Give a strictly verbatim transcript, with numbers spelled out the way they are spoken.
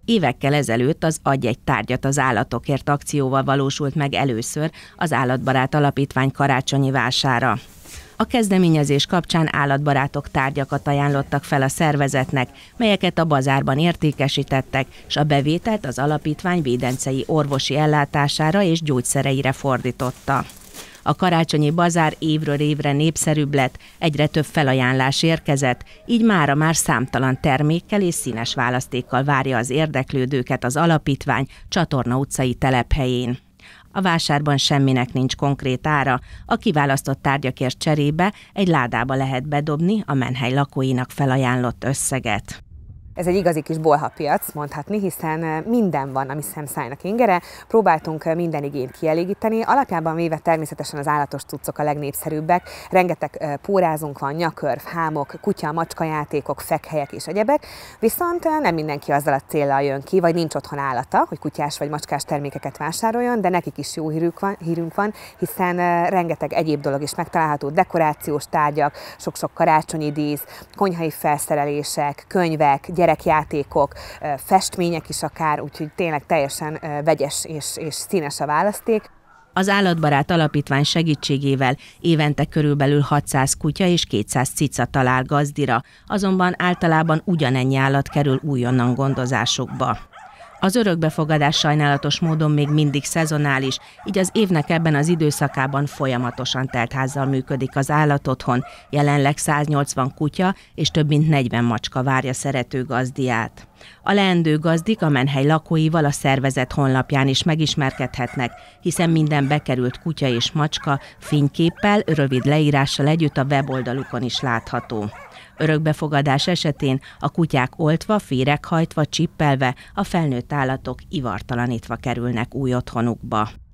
Évekkel ezelőtt az Adj egy tárgyat az állatokért akcióval valósult meg először az Állatbarát Alapítvány karácsonyi vására. A kezdeményezés kapcsán állatbarátok tárgyakat ajánlottak fel a szervezetnek, melyeket a bazárban értékesítettek, és a bevételt az alapítvány védencei orvosi ellátására és gyógyszereire fordította. A karácsonyi bazár évről évre népszerűbb lett, egyre több felajánlás érkezett, így mára már számtalan termékkel és színes választékkal várja az érdeklődőket az alapítvány Csatorna utcai telephelyén. A vásárban semminek nincs konkrét ára, a kiválasztott tárgyakért cserébe egy ládába lehet bedobni a menhely lakóinak felajánlott összeget. Ez egy igazi kis bolhapiac, mondhatni, hiszen minden van, ami szemszájnak ingere. Próbáltunk minden igényt kielégíteni. Alapjában véve természetesen az állatos cuccok a legnépszerűbbek. Rengeteg pórázunk van, nyakörv, hámok, kutya, macska játékok, fekhelyek és egyebek. Viszont nem mindenki azzal a céllal jön ki, vagy nincs otthon állata, hogy kutyás vagy macskás termékeket vásároljon, de nekik is jó hírünk van, hírünk van hiszen rengeteg egyéb dolog is megtalálható, dekorációs tárgyak, sok-sok karácsonyi dísz, konyhai felszerelések, könyvek, gyerekjátékok, festmények is akár, úgyhogy tényleg teljesen vegyes és, és színes a választék. Az Állatbarát Alapítvány segítségével évente körülbelül hatszáz kutya és kétszáz cica talál gazdira, azonban általában ugyanennyi állat kerül újonnan gondozásukba. Az örökbefogadás sajnálatos módon még mindig szezonális, így az évnek ebben az időszakában folyamatosan teltházzal működik az állatotthon, jelenleg száznyolcvan kutya és több mint negyven macska várja szerető gazdiát. A leendő gazdik a menhely lakóival a szervezet honlapján is megismerkedhetnek, hiszen minden bekerült kutya és macska fényképpel, rövid leírással együtt a weboldalukon is látható. Örökbefogadás esetén a kutyák oltva, féreghajtva, csippelve, a felnőtt állatok ivartalanítva kerülnek új otthonukba.